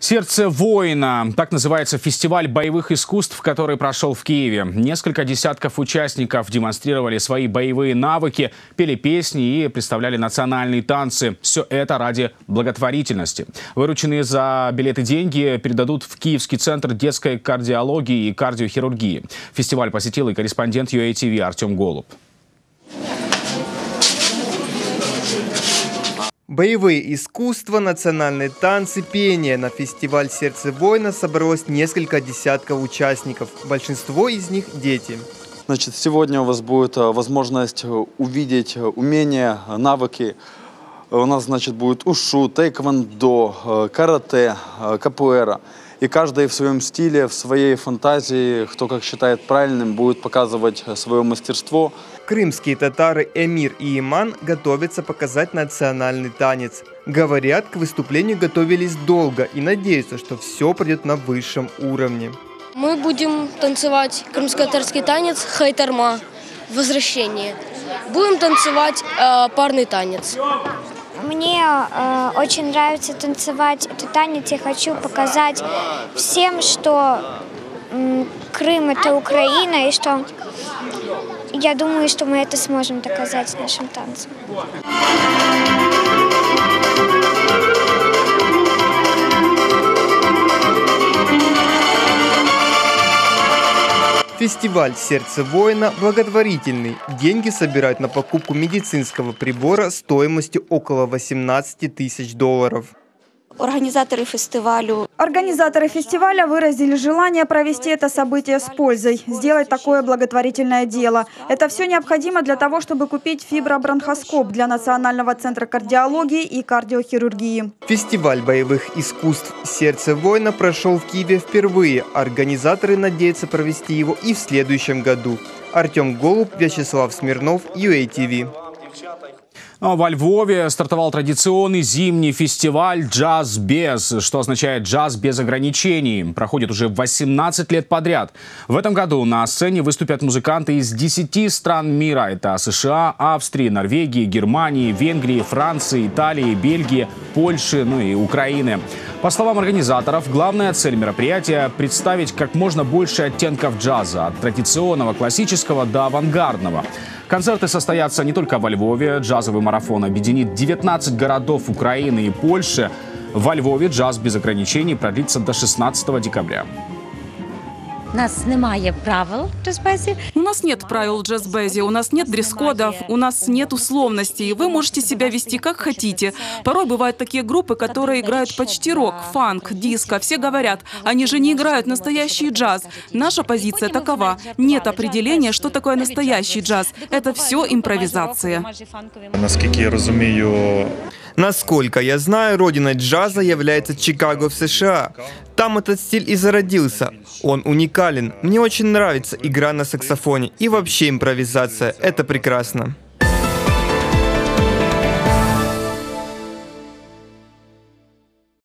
«Сердце воина» – так называется фестиваль боевых искусств, который прошел в Киеве. Несколько десятков участников демонстрировали свои боевые навыки, пели песни и представляли национальные танцы. Все это ради благотворительности. Вырученные за билеты деньги передадут в Киевский центр детской кардиологии и кардиохирургии. Фестиваль посетил и корреспондент ЮАТВ Артем Голуб. Боевые искусства, национальные танцы, пение. На фестиваль «Сердце воина» собралось несколько десятков участников. Большинство из них – дети. Значит, сегодня у вас будет возможность увидеть умения, навыки. У нас, значит, будет ушу, тэквондо, карате, капуэра. И каждый в своем стиле, в своей фантазии, кто как считает правильным, будет показывать свое мастерство. Крымские татары Эмир и Иман готовятся показать национальный танец. Говорят, к выступлению готовились долго и надеются, что все пройдет на высшем уровне. Мы будем танцевать крымско-татарский танец «Хайтарма» «Возвращение». Будем танцевать парный танец. Мне очень нравится танцевать этот танец. Я хочу показать всем, что Крым – это Украина, и что я думаю, что мы это сможем доказать нашим танцем. Фестиваль «Сердце воина» благотворительный. Деньги собирают на покупку медицинского прибора стоимостью около $18 тысяч. Организаторы фестиваля выразили желание провести это событие с пользой, сделать такое благотворительное дело. Это все необходимо для того, чтобы купить фибробронхоскоп для Национального центра кардиологии и кардиохирургии. Фестиваль боевых искусств «Сердце воина» прошел в Киеве впервые. Организаторы надеются провести его и в следующем году. Артем Голуб, Вячеслав Смирнов, ЮАТВ. Во Львове стартовал традиционный зимний фестиваль «Джаз без», что означает «джаз без ограничений». Проходит уже 18 лет подряд. В этом году на сцене выступят музыканты из 10 стран мира. Это США, Австрии, Норвегии, Германии, Венгрии, Франции, Италии, Бельгии, Польши, и Украины. По словам организаторов, главная цель мероприятия – представить как можно больше оттенков джаза, от традиционного, классического до авангардного. Концерты состоятся не только во Львове. Джазовый марафон объединит 19 городов Украины и Польши. Во Львове джаз без ограничений продлится до 16 декабря. У нас немає правил в джаз-безі. У нас нет правил в джаз-безе, у нас нет дресс-кодов, у нас нет условностей. Вы можете себя вести как хотите. Порой бывают такие группы, которые играют почти рок, фанк, диско. Все говорят, они же не играют настоящий джаз. Наша позиция такова. Нет определения, что такое настоящий джаз. Это все импровизация. Насколько я знаю, родиной джаза является Чикаго в США. Там этот стиль и зародился. Он уникален. Мне очень нравится игра на саксофоне и вообще импровизация. Это прекрасно.